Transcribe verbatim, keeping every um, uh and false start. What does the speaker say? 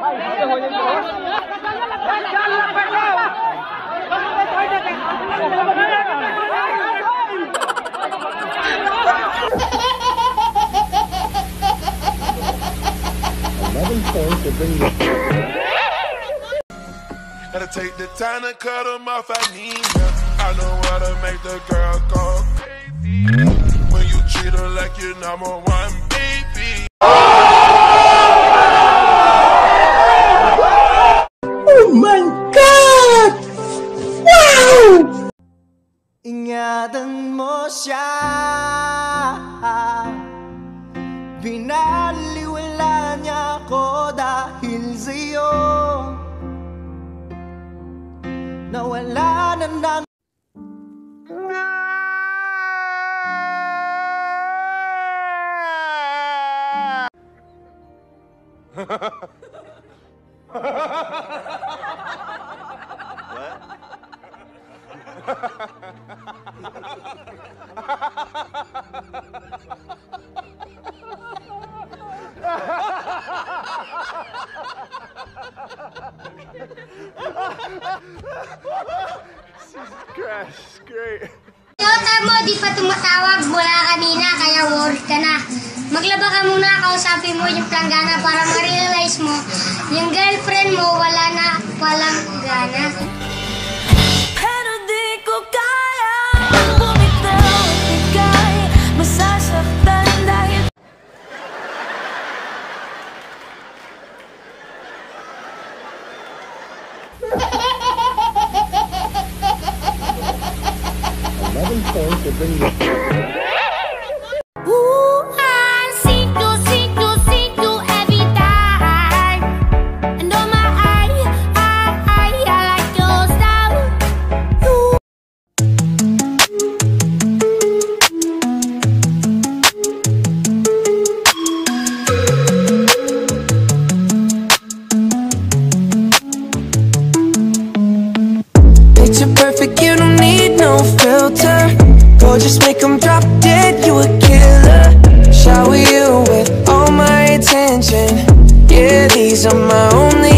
Gotta take the time to cut them off, I need ya. I know how to make the girl go crazy when you treat her like your number one baby. Oh my God! Wow! Ingatan mo siya, binaliwala niya ako dahil sa'yo. Nawala na nang Crash, great. Toyota mo, di pa tumatawag mula kanina, kaya worried ka na. Maglaba ka muna, kausapin mo yung planggana para ma-realize mo yung girlfriend mo wala na palang gana. Pero di ko kaya bumitaw at ika'y masasaktan dahil eleven points to bring you. Picture perfect, you don't need no filter. Go just make them drop dead, you a killer. Shower you with all my attention. Yeah, these are my only